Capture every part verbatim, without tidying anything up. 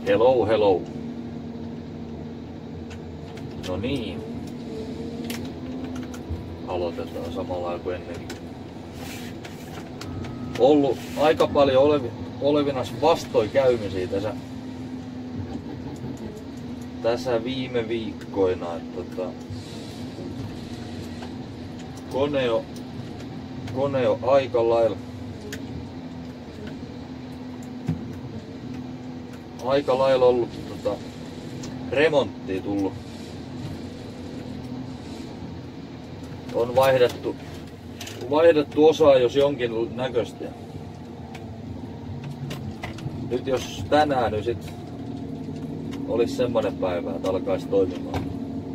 Hello, hello. No niin. Aloitetaan samalla kuin ennenkin. Ollut aika paljon olevi, olevinas vastoinkäymisiä tässä, tässä viime viikkoina. Että, tota, kone on, kone on aika lailla aika lailla ollut tota, remonttia tullut. On vaihdettu, vaihdettu osaa jos jonkin näköistä. Nyt jos tänään nyt sit olisi semmoinen päivä, että alkaisi toimimaan.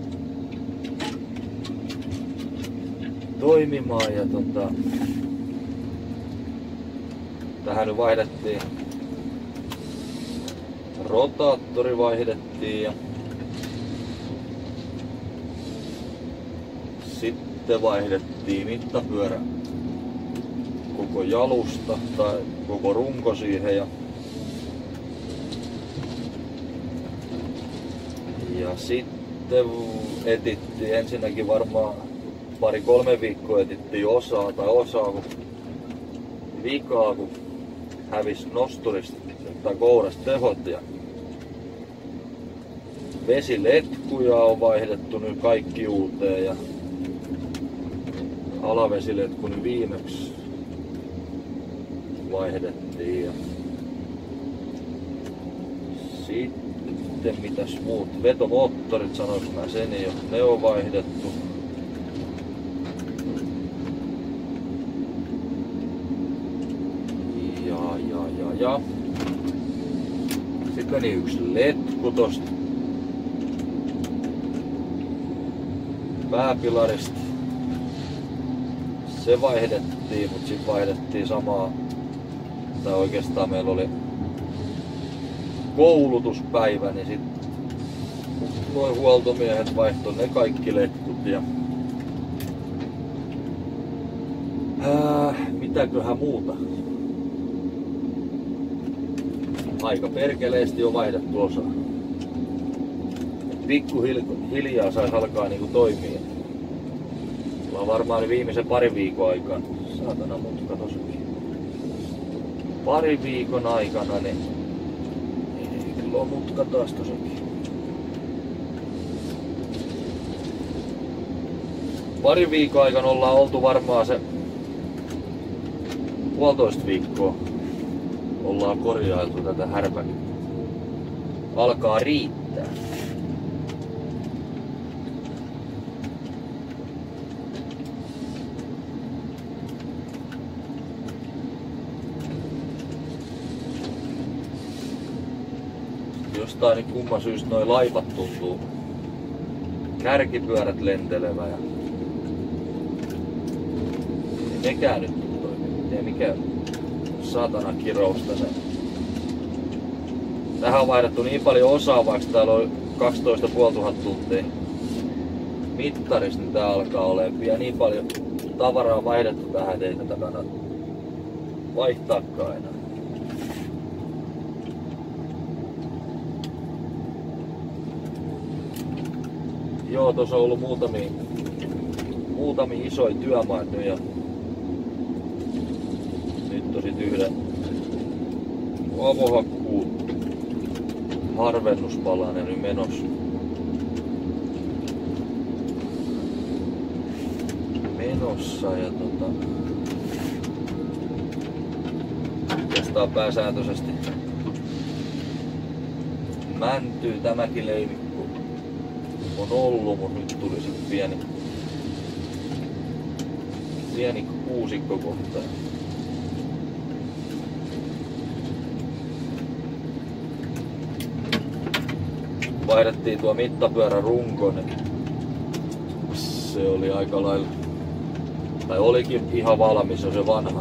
Toimimaan ja tota, tähän nyt vaihdettiin. Rotaattori vaihdettiin ja sitten vaihdettiin mittapyörä koko jalusta tai koko runko siihen ja, ja sitten etittiin ensinnäkin varmaan pari kolme viikkoa etittiin osaa tai osaa kun vikaa kun hävisi nosturista tai kourasta tehot ja vesiletkuja on vaihdettu nyt kaikki uuteen ja alavesiletku nyt viimeksi vaihdettiin ja sitten mitäs muut vetomoottorit sanois mä sen jo, ne on vaihdettu. Ja ja ja ja sitten meni yksi letku tosta pääpilarista. Se vaihdettiin, mutta sitten vaihdettiin samaa, tai oikeastaan meillä oli koulutuspäivä, niin sitten noin huoltomiehet vaihtoi ne kaikki letkut ja äh, mitäköhän muuta. Aika perkeleesti on vaihdettu osa. Pikkuhiljaa sais alkaa niinku toimia. Mulla on varmaan viimeisen parin viikon aikana. Saatana mutka tossakin. Pari viikon aikana niin ei kyllä on mutka taas tossakin. Pari viikon aikana ollaan oltu varmaan se puolitoista viikkoa. Ollaan korjailtu tätä härpäkää. Alkaa riittää. Jostain niin kumman syystä noi laivat tuntuu kärkipyörät lentelevä ja ei nekään nyt toimi. Ei mikä saatana kirous tässä. Tähän on vaihdettu niin paljon osaa, vaikka täällä on kaksitoista tuhatta tuntia mittarissa, niin tää alkaa olemaan pian niin paljon tavaraa vaihdettu tähän, että ei tätä kannata vaihtaakaan enää. Joo, tuossa on ollut muutamia, muutamia isoja työmaita ja nyt on sit yhden avohakkuun harvennuspalanen nyt menossa. Menossa ja tota oikeastaan pääsääntöisesti mäntyy tämäkin leimikko on ollut, mutta nyt tuli sit pieni pieni kuusikko kohta. Vaihdettiin tuo mittapyörän runko, niin se oli aika lailla, tai olikin ihan valmis jo se vanha.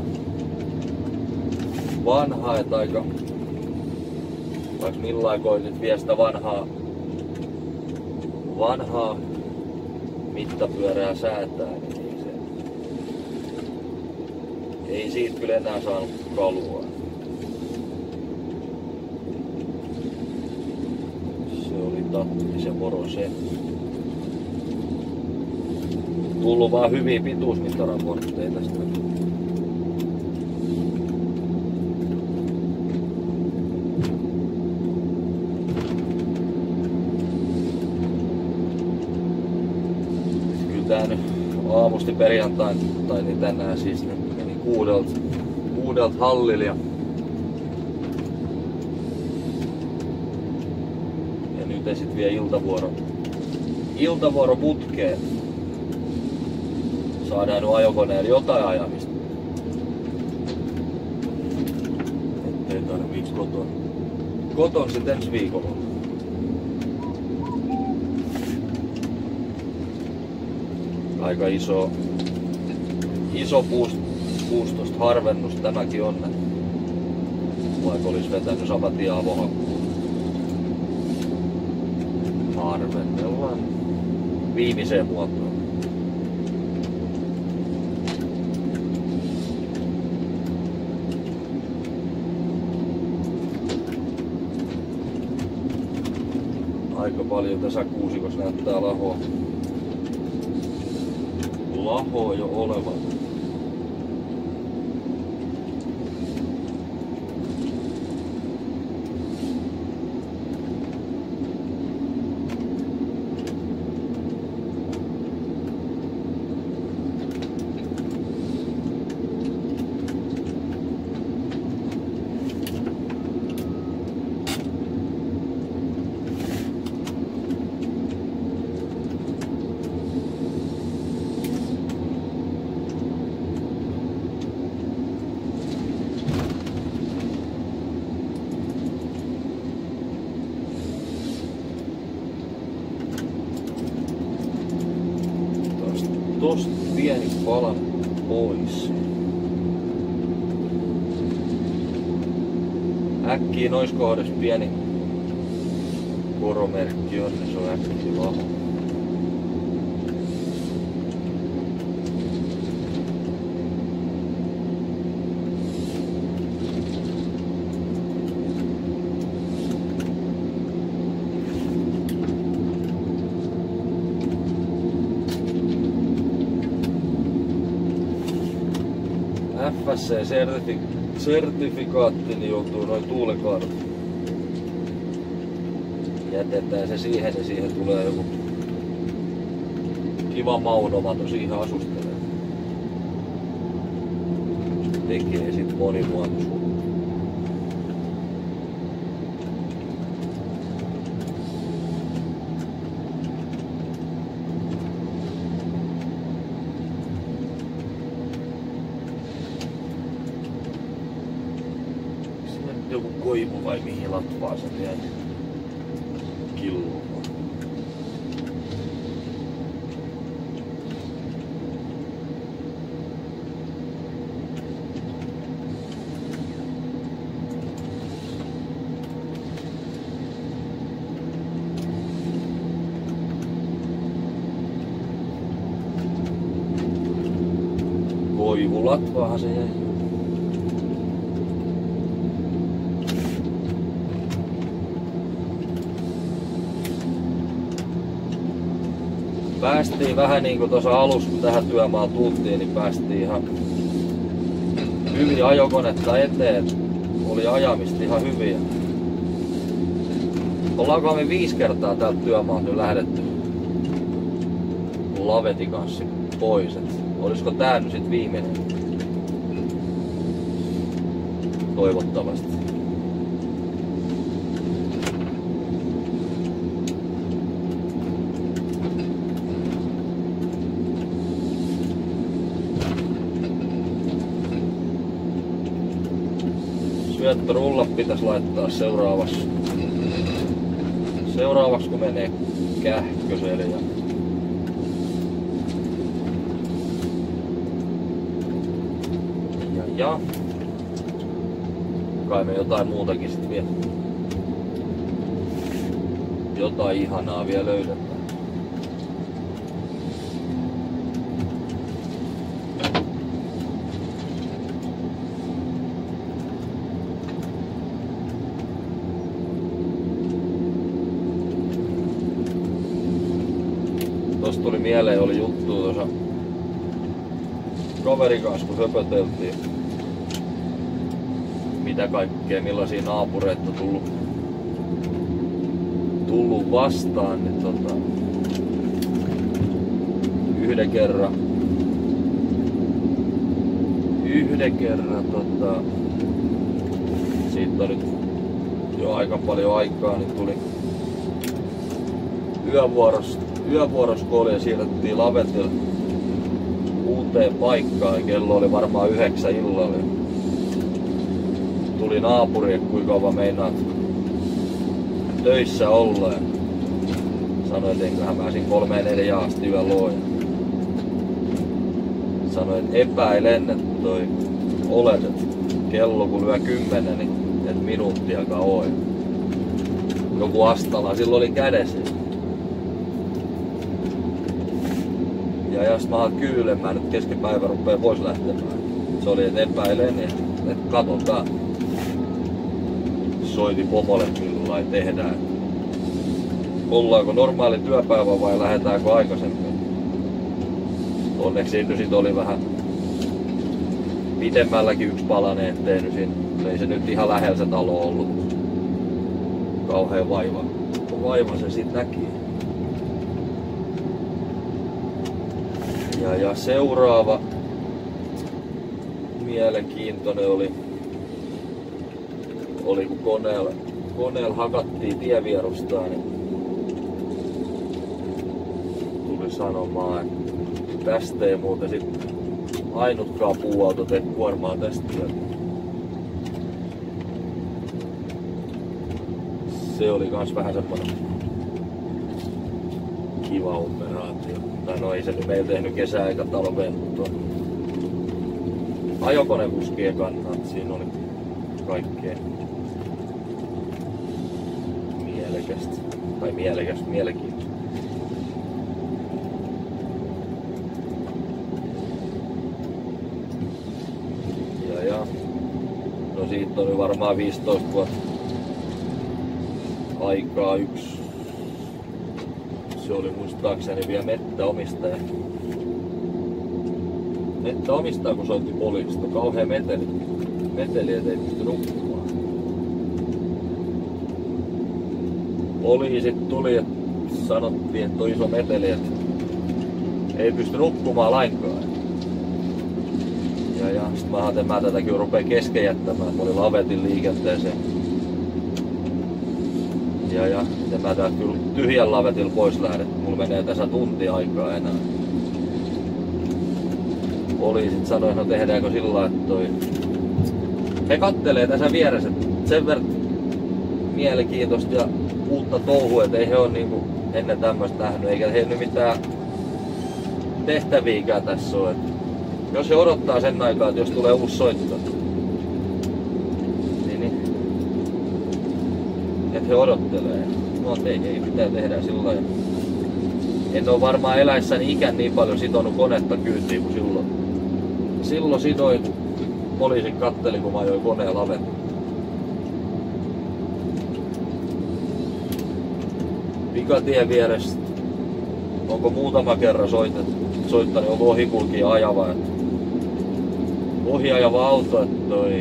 Vanha, että aika, vaikka millään koitit vie sitä vanhaa, vanhaa mittapyörää säätää, niin ei, se, ei siitä kyllä enää saanut kalua. Tatti se moro se. Tullut vaan hyviä pituusmittaraportteja tästä. Kyllä tää nyt aamusti perjantain tai niin tänään siis meni kuudelta, kuudelta hallilla ja, ja nyt ei sit vie iltavuoro, iltavuoro putkeen. Saadaan nyt ajokoneella jotain ajamista. Ettei tarviiks koton. Koton sit ensi viikolla. Aika iso, iso puust, puustosta harvennus tämäkin on. Vaikka olis vetänyt sapatia avohakkuun. Harvennellaan viimeiseen muotoon. Aika paljon tässä kuusikossa näyttää lahoa. Lahoa jo olevan. Tosta pieni pala pois. Äkkiä nois kohdassa pieni koromerkki on, niin se on äkkiä laho. F S C-sertifikaatti, niin joutuu noin tuulikaarut. Jätetään se siihen ja siihen tulee joku kiva maunomato siihen asustelee. Se tekee sit monimuotoisuutta. Joku koivu vai mihin latvaa se jäi killumaan. Koivu latvaahan se jäi. Päästiin vähän niinku tuossa alussa, kun tähän työmaalle tultiin, niin päästiin ihan hyvin ajokonetta eteen. Oli ajamista ihan hyviä. Ollaanko me viisi kertaa tältä työmaalta nyt lähdetty lavetin kanssa pois. Et olisiko tää nyt sit viimeinen? Toivottavasti. Syöttörullat pitäisi laittaa seuraavaksi. Seuraavaksi kun menee Kähköselle. Ja ja, ja. Kai me jotain muutakin sit vielä. Jotain ihanaa vielä löydetään. Tosta tuli mieleen, oli juttu tuossa kaverin kanssa, kun höpöteltiin. Mitä kaikkea, millaisia naapureita on tullut, tullut vastaan. Niin tota, yhden kerran, yhden kerran tota, siitä on nyt jo aika paljon aikaa, niin tuli yövuoros, yövuoros kun oli ja siirrettiin Lavetille uuteen paikkaan ja kello oli varmaan yhdeksän illalla. Tuli naapuri, että kuinka kauan meinaat töissä olla ja sanoi, että enköhän mä siinä kolmeen neljään asti yöllä oo. Sanoi, että epäilen, että toi olet, että kello kun lyö kymmenen, niin et minuuttiakaan oo. Joku astala silloin oli kädessä. Ja jos mä oon kyylemään nyt keskipäivä rupee pois lähtemään. Se oli, että epäilen, niin että katsotaan. Soiti pomolle, millä tehdään. Ollaanko normaali työpäivä vai lähdetäänkö aikaisemmin? Onneksi siitä sit oli vähän pidemmälläkin yksi palanen tehnyt siinä. Ei se nyt ihan lähellä se talo ollut. Kauhea vaiva. Vaiva se sit näki. Ja, ja seuraava mielenkiintoinen oli, oli kun koneella, koneella hakattiin tievierustaa, niin tuli sanomaan, että tästä ei muuten sit ainutkaan puuauto tee kuormaa tästä. Se oli kans vähän semmonen kiva operaatio. Tai no ei se nyt meillä tehnyt kesää eikä talveen, mutta ajokonekuskien kannalta siinä oli kaikkea mielekästä. Tai mielekästä, mielenkiintoista. Ja ja. No siitä oli varmaan viisitoista vuotta aikaa yksi. Se oli muistaakseni vielä mettäomistaja. Mettäomistaja kun soitti poliisista. Kauhea meteli. Meteli, et ei pysty nukkumaan. Poliisit tuli ja sanottiin, että on iso meteli, että ei pysty nukkumaan lainkaan. Ja, ja sit mä ajattelin, että mä tätäkin rupeen kesken jättämään. Mä olin Lavetin liikenteeseen. Ja, ja, ja mä täältä kyllä tyhjän Lavetilla pois lähden. Mulla menee tässä tunti aikaa enää. Poliisit sanoi, no tehdäänkö sillä lailla, että toi... He kattelee tässä vieressä, sen verran mielenkiintoista ja uutta touhua, että ei he ole niinku ennen tämmöistä nähnyt, eikä he nyt mitään tehtäviäkään tässä ole. Jos he odottaa sen aikaa, että jos tulee uusi soitto, niin, niin että he odottelee. No ei, ei mitään tehdä sillä lailla. En ole varmaan eläessäni ikään niin paljon sitonut konetta kyytiin kuin silloin. Silloin sitoin, kun poliisit katteli, kun mä ajoin koneen Lavet. Pikatien vieressä. Onko muutama kerran soitettu, soittanut joku ohikulkija ajava. Ohiajava auto, että toi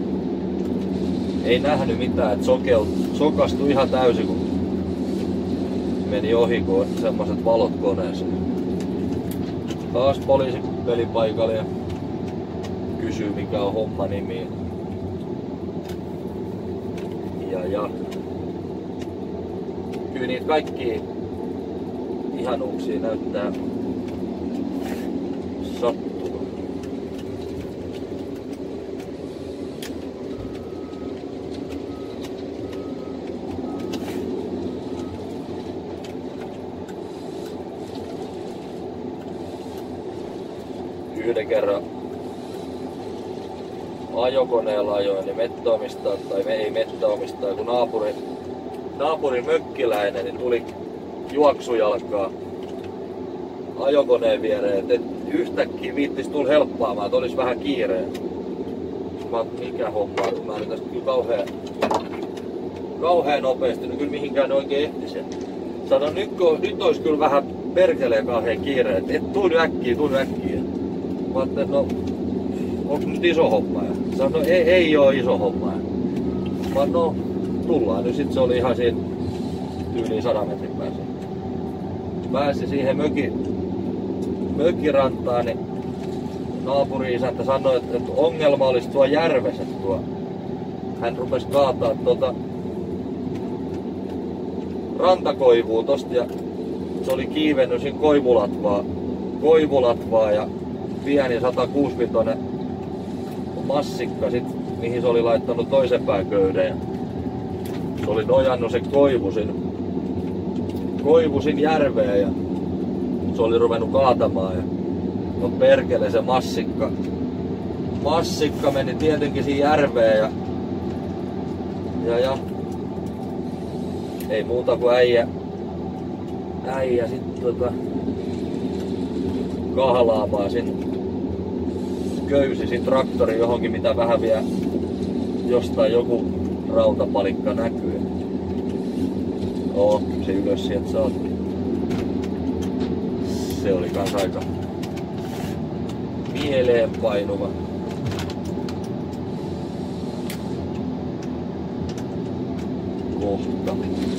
ei nähnyt mitään, että sokeut, sokastui ihan täysin, kun meni ohi, kun on semmoset valot koneeseen. Taas poliisi pelipaikalle ja kysyy, mikä on homma nimi. Ja, ja. Kyllä niitä kaikki ihanuuksia näyttää sattuvan. Yhden kerran ajokoneella ajoin, niin mettäomistaa, tai me ei mettäomistaa, kun naapuri, naapurin mökkiläinen niin tuli juoksujalkaa ajokoneen viereen, että yhtäkkiä viittis tulla helppaamaan, että olisi vähän kiireen. Mä oon, mikä homma, mä nyt tästä kyllä kauhean, kauhean nopeasti, niin kyllä mihinkään oikein ehti sen. Sanoin, nyt, nyt olisi kyllä vähän perkeleen kauhean kiire, että et tuu nyt äkkiä, tuu nyt äkkiä. Mä ajattelin, no onks nyt iso homma? Ja sanoin, no ei, ei oo iso homma. Mä no tullaan nyt, sit se oli ihan siinä tyyliin sadan metrin päässä. Pääsi siihen mökin, mökkirantaan, niin naapuri-isäntä sanoi, että, että ongelma olisi tuo järvessä. Tuo. Hän rupesi kaataa tuota rantakoivua tosta ja se oli kiivennyt siinä koivulatvaa, koivulatvaa ja pieni sata kuusikymmentä massikka, sit, mihin se oli laittanut toisen pääköyden. Ja se oli nojannut se koivu sinne, koivu sinne järveen ja se oli ruvennut kaatamaan. Ja no perkele se massikka, massikka meni tietenkin siinä järveen ja, ja, ja ei muuta kuin äijä, äijä sit tota kahlaamaan sinne köysi sin traktori johonkin, mitä vähän vielä jostain joku rautapalikka näkyy. Oo, se ylös sieltä saatiin. Se oli kans aika mieleenpainuva. Kohta.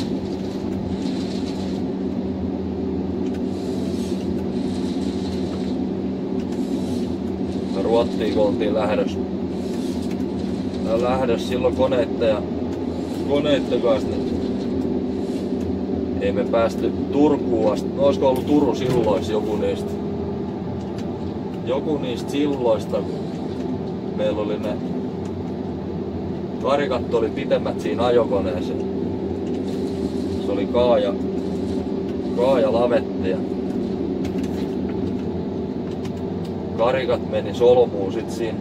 Ruottiin kun oltiin lähdössä. Lähdössä silloin koneetta ja koneitten kanssa. Ei me päästy Turkuun asti. No, olisiko ollut Turun silloissa joku niistä. Joku niistä silloista. Meillä oli ne karikat oli pitemmät siinä ajokoneessa. Se oli kaaja, kaaja lavetti ja karikat meni solmuun sit siinä.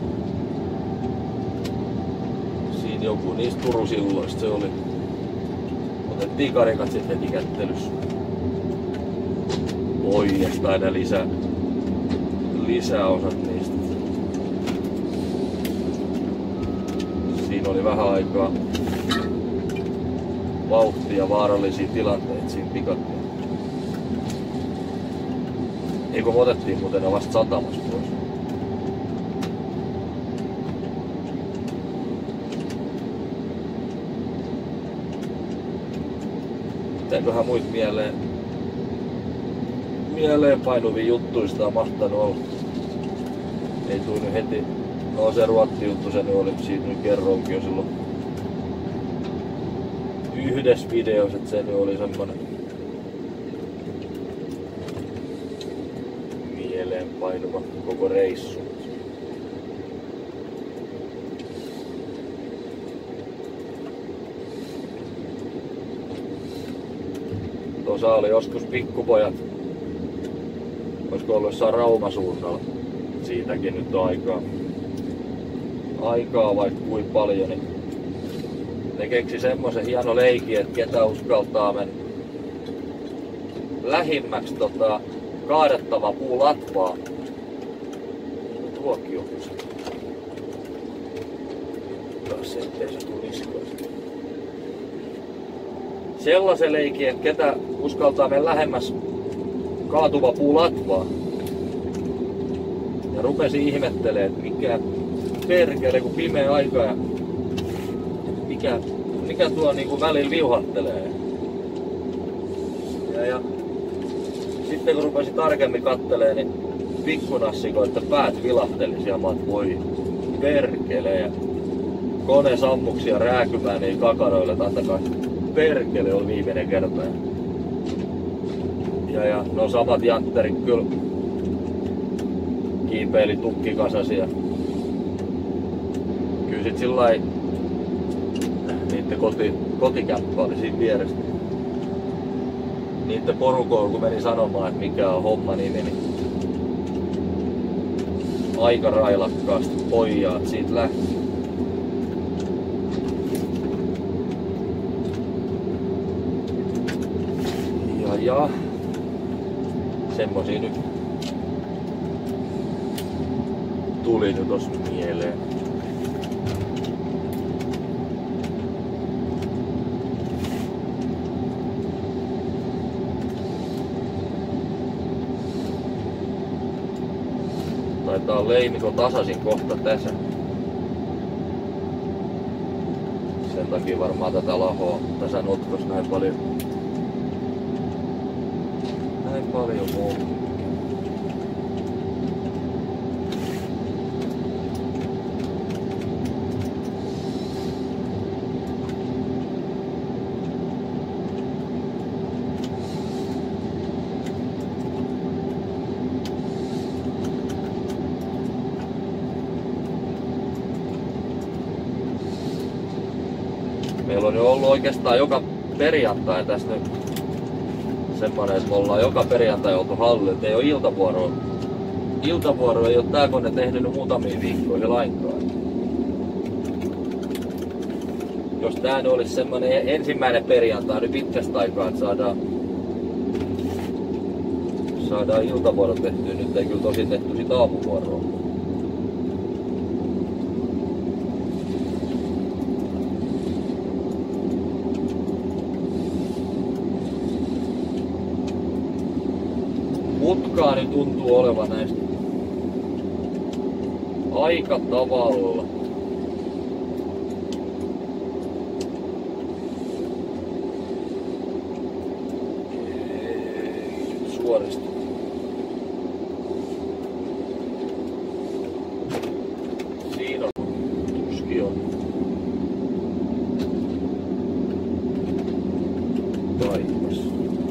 Siinä joku niistä Turun silloista se oli. Otettiin karikat sit heti kättelyssä. Oikeastaan ne lisä, lisäosat niistä. Siinä oli vähän aikaa vauhtia ja vaarallisia tilanteita siinä pikattiin. Eikö me otettiin muuten ne vasta satamassa pois. Mitäköhän muita mieleen, mieleenpainuvia juttuista on mahtanut olla. Ei tuu nyt heti. No se Ruotti-juttu, se nyt oli, siitä nyt kerroinkin jo silloin yhdessä videossa, että se nyt oli semmonen mieleenpainuva koko reissu. Tuossa oli joskus pikkupojat, olisiko ollut jossain Rauma-suunnalla, siitäkin nyt on aikaa. aikaa vaikka kuin paljon, niin ne keksi semmoisen hieno leikin, että ketä uskaltaa mennä lähimmäksi tota, kaadettava puu latvaa. Tuokin on kyse. Taas se, ettei se tule niskoista. Sellaisen leikin, että ketä uskaltaa mennä lähemmäs kaatuva puu latvaa. Ja rupesi ihmettelemään, että mikä perkele, kun pimeä aika ja mikä, mikä tuo niinku välillä viuhattelee. Ja, ja sitten kun rupesi tarkemmin kattelee, niin pikkunassikoiden päät vilahteli siellä, mä oot, voi perkele. Ja kone sammuksia rääkymään niin kakaroille, että antakaa perkele, oli viimeinen kerta. Ja, ja no samat jantterit kyllä kiipeili tukkikasasia. Kyllä sit sillai niitten koti, kotikämppä oli siinä vieressä. Niitten porukoilla kun meni sanomaan, että mikä on homma nimi, niin aika railakkaasti pojat siitä lähti. Ja ja semmosia nyt tuli nyt tossa mieleen. Taitaa leimiko tasaisin kohta tässä. Sen takia varmaan tätä lahoa tässä notkos näin paljon. Näin paljon muu. Meillä on jo ollut oikeastaan joka perjantai tässä nyt semmonen, että me ollaan joka perjantai oltu hallilla, ei oo iltavuoroa. Iltavuoro ei oo tää kone tehnyt nyt muutamia viikkoja lainkaan. Jos tää nyt olisi semmonen ensimmäinen perjantai nyt pitkästä aikaa, että saadaan, saadaan iltavuoro tehtyä, nyt ei kyllä tosi tehty sit aamuvuoroa. Mutkaa nyt tuntuu olevan näistä aika tavalla. Suorista. Siinä on. Tuski on. Taivas.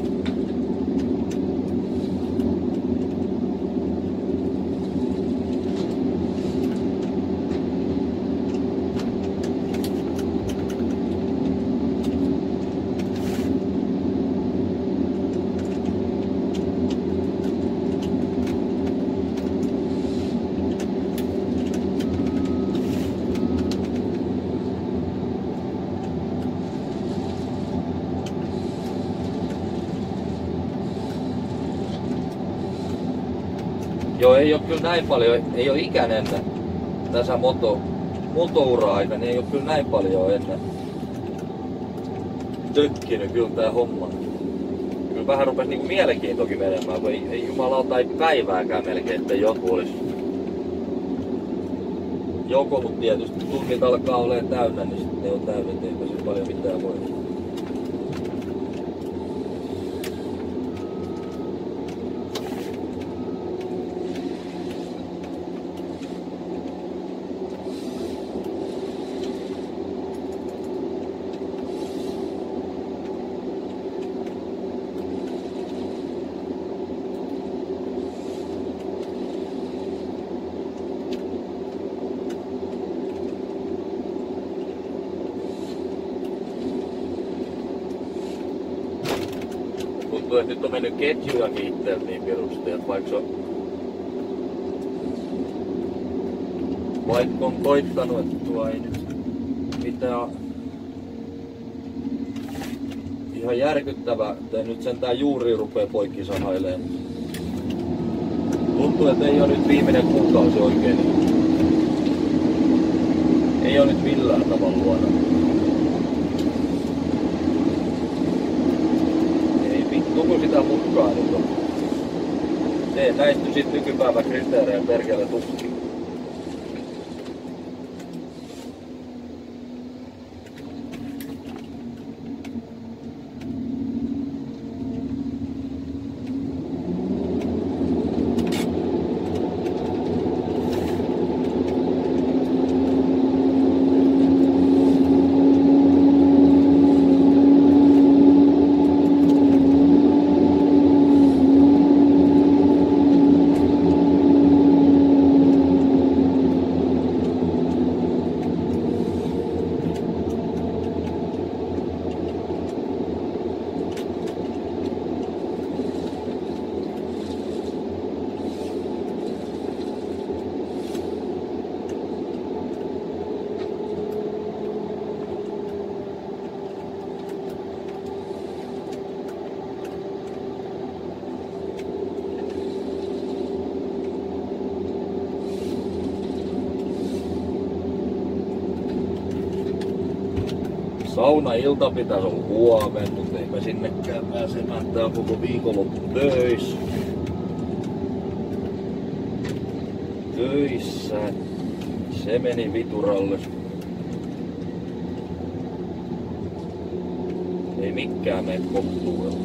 Joo, ei oo kyllä näin paljon, ei oo ikäinen tässä moto, motoura-aika, niin ei oo kyllä näin paljon ennen tökkinyt kyllä tää homma. Kyllä vähän rupes niinku mielenkiintokin menemään, kun ei, ei jumalauta ei päivääkään melkein, ettei joku olis. Joko, mut tietysti tunnit alkaa olemaan täynnä, niin sitten ne on täynnä, eipä se paljon mitään voi. Tuntuu, että nyt on mennyt ketjujakin itseltä niin pirusti, että vaikka on, vaikka on koittanut, että tuo ei nyt mitään ihan järkyttävää, että nyt sentään juuri rupee poikki sahailemaan. Tuntuu, että ei ole nyt viimeinen kuukausi oikein. Ei ole nyt millään tavalla luona. Tuku sitä mutkaa nyt on. Tee näistä sit nykypäivän kriteerejä perkele tukki. Saunailta pitäis olla huomenna, mutta eipä sinnekään pääsemään. Tää on koko viikonloppu töissä. töissä. Se meni vituralle. Ei mikään mene kohtuudella.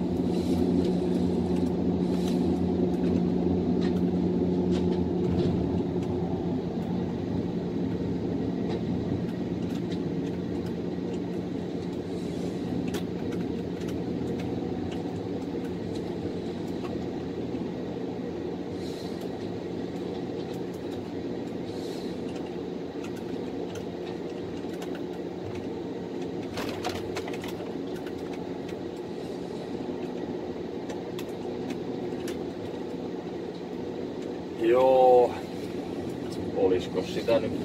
Joo, olisko sitä nyt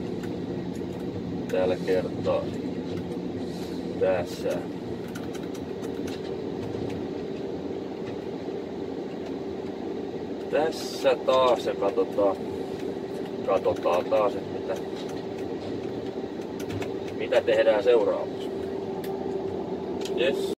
tällä kertaa tässä? Tässä taas ja katsotaan, katsotaan taas, että mitä, mitä tehdään seuraavaksi. Yes.